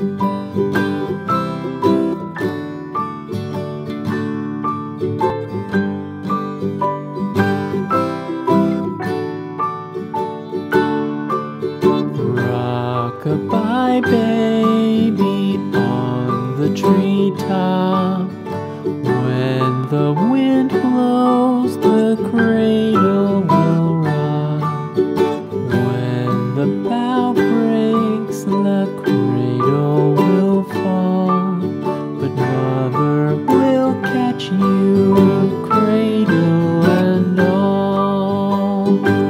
Rock-a-bye baby on the treetop. When the wind blows, the cradle will rock. When the bough breaks, the cradle will fall. But mother will catch you, cradle and all.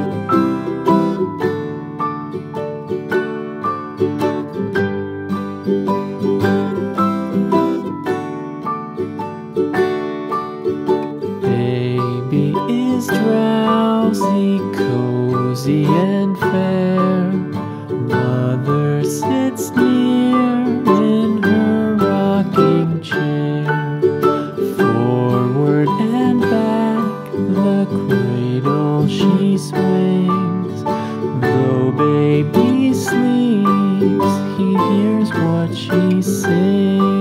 Baby is drowsy, cozy and fair. Mother sits near in her rocking chair. Forward and back, the cradle she swings. Though baby sleeps, he hears what she sings.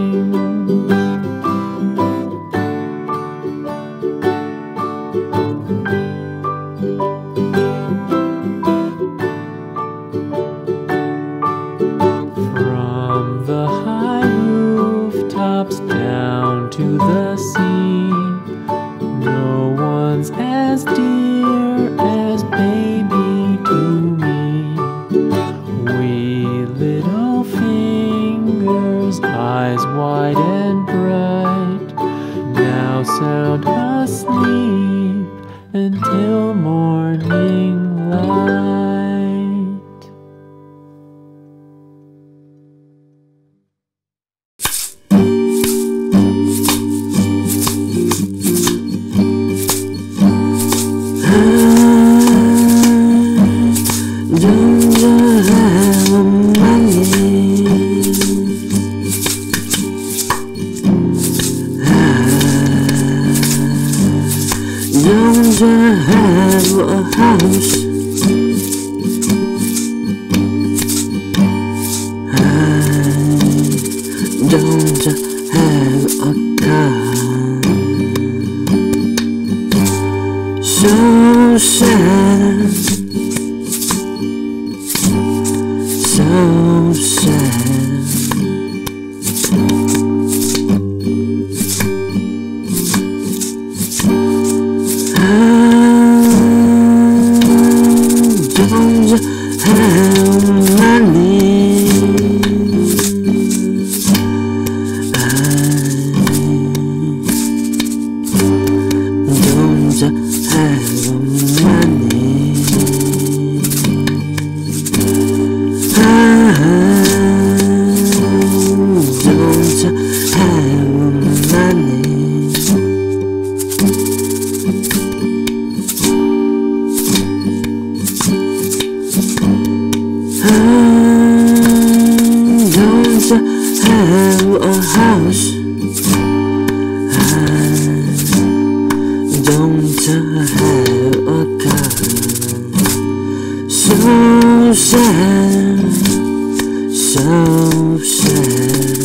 From the high rooftops down to the sea, no one's as dear as baby to me. Wee little fingers, eyes wide and bright, now sound asleep until morning light. Don't have a house. I don't have a car. So sad, so sad. Have a house. I don't have a car. So sad, so sad.